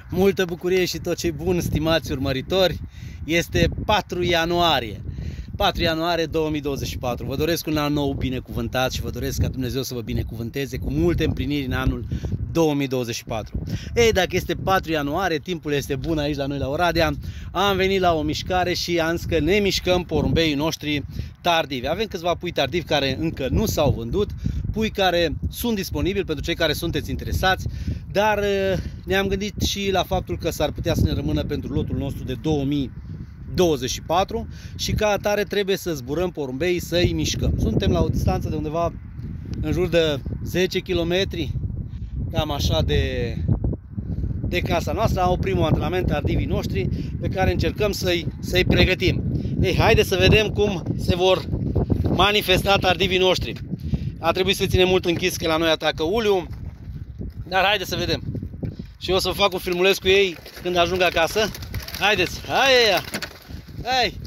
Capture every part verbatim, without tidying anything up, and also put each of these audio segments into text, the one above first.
multă bucurie și tot ce bun, stimați urmăritori. Este patru ianuarie. patru ianuarie două mii douăzeci și patru. Vă doresc un an nou binecuvântat și vă doresc ca Dumnezeu să vă binecuvânteze cu multe împliniri în anul două mii douăzeci și patru. Ei, dacă este patru ianuarie, timpul este bun aici la noi la Oradea. Am venit la o mișcare și am zis că ne mișcăm porumbeii noștri tardivi. Avem câțiva pui tardivi care încă nu s-au vândut, pui care sunt disponibili pentru cei care sunteți interesați, dar ne-am gândit și la faptul că s-ar putea să ne rămână pentru lotul nostru de două mii douăzeci și patru și ca atare trebuie să zburăm porumbeii, să-i mișcăm. Suntem la o distanță de undeva în jur de zece kilometri, cam așa de, de casa noastră. Au primul antrenament tardivii noștri pe care încercăm să-i să-i pregătim. Ei, haideți să vedem cum se vor manifesta tardivii noștri. A trebuit să ținem mult închis că la noi atacă uliu, dar haideți să vedem. Și eu o să fac un filmuleț cu ei când ajung acasă. Haideți, hai, hai!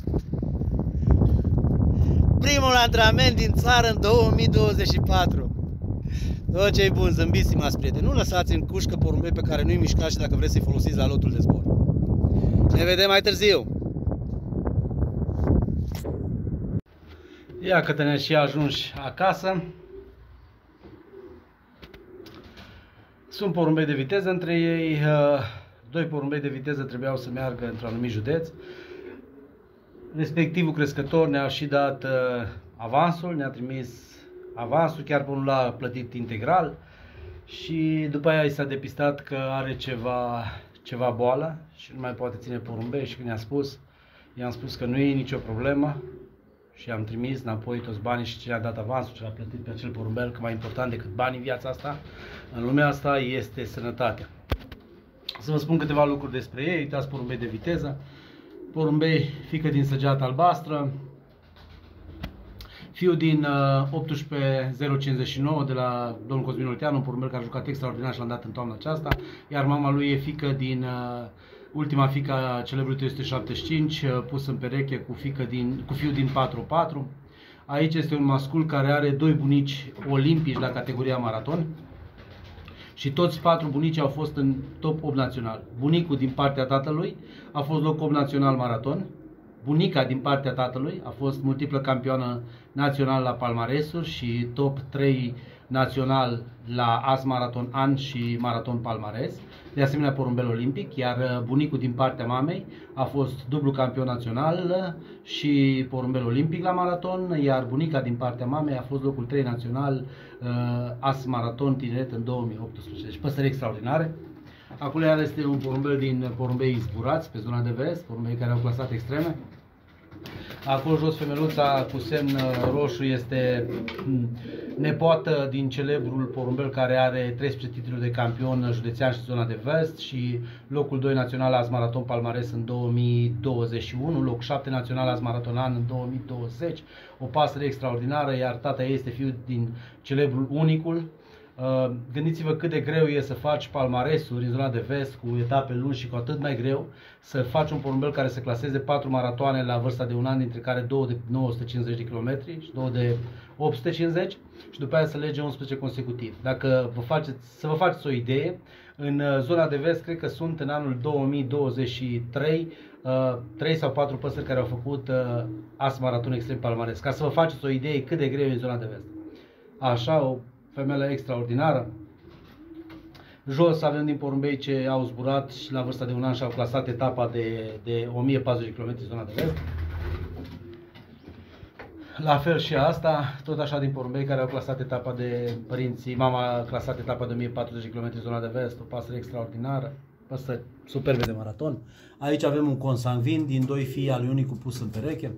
Primul antrenament din țară în două mii douăzeci și patru. Tot ce-i bun, zâmbiți, stimați prieteni. Nu lăsați în cușcă porumbei pe care nu-i mișcați și dacă vreți să-i folosiți la lotul de zbor. Ne vedem mai târziu. Ia că ne și ajungi acasă. Sunt porumbei de viteză între ei. Doi porumbei de viteză trebuiau să meargă într-un anumit județ. Respectivul crescător ne-a și dat uh, avansul, ne-a trimis avansul, chiar pe unul l-a plătit integral și după aia i s-a depistat că are ceva, ceva boală și nu mai poate ține porumbei și când i-am spus, i-am spus că nu e nicio problemă și am trimis înapoi toți banii și ce a dat avansul, ce l-a plătit pe acel porumbel, că mai important decât banii în viața asta, în lumea asta, este sănătatea. Să vă spun câteva lucruri despre ei. Uitați, porumbei de viteză, porumbei fică din săgeată albastră, fiu din uh, optsprezece zero cincizeci și nouă de la domnul Cosmin Olteanu, un porumbel care a jucat extraordinar și l-am dat în toamna aceasta, iar mama lui e fică din uh, ultima fică a celebrului trei sute șaptezeci și cinci, uh, pus în pereche cu, fică din, cu fiu din patru patru. Aici este un mascul care are doi bunici olimpici la categoria maraton. Și toți patru bunici au fost în top opt național. Bunicul din partea tatălui a fost loc opt național maraton. Bunica din partea tatălui a fost multiplă campioană națională la palmaresuri și top trei național la As Maraton An și Maraton Palmares. De asemenea porumbel olimpic, iar bunicul din partea mamei a fost dublu campion național și porumbel olimpic la maraton, iar bunica din partea mamei a fost locul trei național uh, As Maraton Tineret în două mii optsprezece. Deci păsări extraordinare. Acolo iar este un porumbel din porumbei zburați pe zona de vest, porumbei care au clasat extreme. Acolo jos femeluța cu semn roșu este nepoată din celebrul porumbel care are treisprezece titluri de campion județean și zona de vest și locul doi național As Maraton Palmares în două mii douăzeci și unu, loc șapte național As Maraton An în două mii douăzeci, o pasăre extraordinară, iar tata ei este fiul din celebrul Unicul. Uh, Gândiți-vă cât de greu e să faci palmaresuri în zona de vest cu etape lungi și cu atât mai greu să faci un porumbel care să claseze patru maratoane la vârsta de un an, dintre care două de nouă sute cincizeci de kilometri și două de opt sute cincizeci și după aia să lege unsprezece consecutiv. Dacă vă faceți, să vă faceți o idee, în zona de vest cred că sunt în anul două mii douăzeci și trei uh, trei sau patru păsări care au făcut uh, As Maraton Extrem Palmares. Ca să vă faceți o idee cât de greu e în zona de vest. Așa, o femeie extraordinară. Jos avem din porumbei ce au zburat și la vârsta de un an și au clasat etapa de, de o mie patruzeci de kilometri zona de vest. La fel și asta, tot așa din porumbei care au clasat etapa de părinții. Mama a clasat etapa de o mie patruzeci de kilometri zona de vest, o pasăre extraordinară, păsări superbe de maraton. Aici avem un consangvin din doi fii al lui Unicu pus în pereche.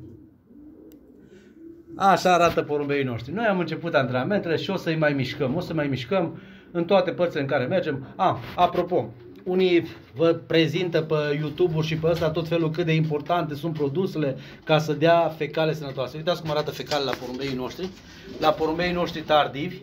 Așa arată porumbeii noștri. Noi am început antrenamentele și o să-i mai mișcăm. O să mai mișcăm în toate părțile în care mergem. A, apropo, unii vă prezintă pe YouTube-uri și pe ăsta tot felul cât de importante sunt produsele ca să dea fecale sănătoase. Uitați cum arată fecale la porumbeii noștri. La porumbeii noștri tardivi.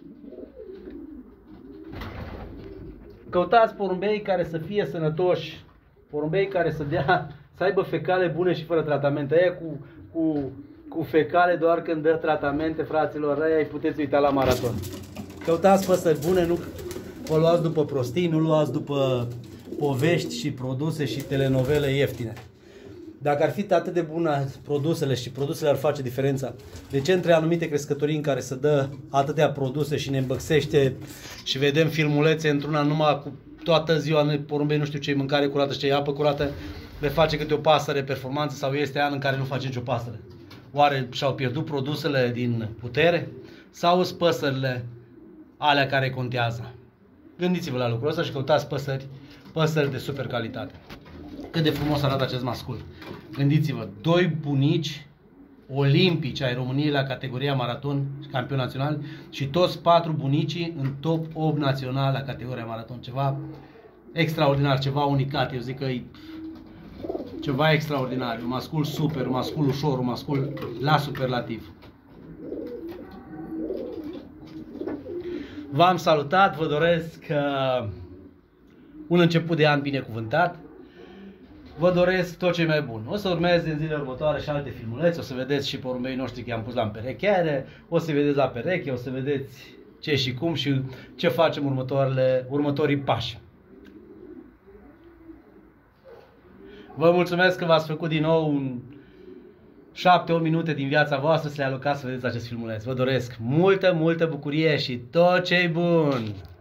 Căutați porumbei care să fie sănătoși. Porumbei care să dea, să aibă fecale bune și fără tratamente. Aia cu... cu cu fecale doar când dă tratamente, fraților, aia îi puteți uita la maraton. Căutați păsări bune, nu vă luați după prostii, nu luați după povești și produse și telenovele ieftine. Dacă ar fi atât de bună produsele și produsele ar face diferența, de ce între anumite crescătorii în care se dă atâtea produse și ne îmbăxește și vedem filmulețe într-una numai cu toată ziua porumbei, nu știu ce mâncare curată și ce apă curată, le face câte o pasăre performanță sau este an în care nu face nicio pasăre? Oare și-au pierdut produsele din putere sau sunt păsările alea care contează? Gândiți-vă la lucrul ăsta și căutați păsări, păsări de super calitate. Cât de frumos arată acest mascul. Gândiți-vă, doi bunici olimpici ai României la categoria maraton, campion național, și toți patru bunicii în top opt național la categoria maraton. Ceva extraordinar, ceva unicat. Eu zic că e ceva extraordinar. Un mascul super, un mascul ușor, un mascul la superlativ. V-am salutat, vă doresc uh, un început de an binecuvântat. Vă doresc tot ce e mai bun. O să urmeze în zilele următoare și alte filmulețe, o să vedeți și porumbei noștri că i-am pus la împerecheare, o să vedeți la pereche, o să vedeți ce și cum și ce facem următoarele, următorii pași. Vă mulțumesc că v-ați făcut din nou un șapte opt minute din viața voastră să le alocați să vedeți acest filmuleț. Vă doresc multă, multă bucurie și tot ce-i bun!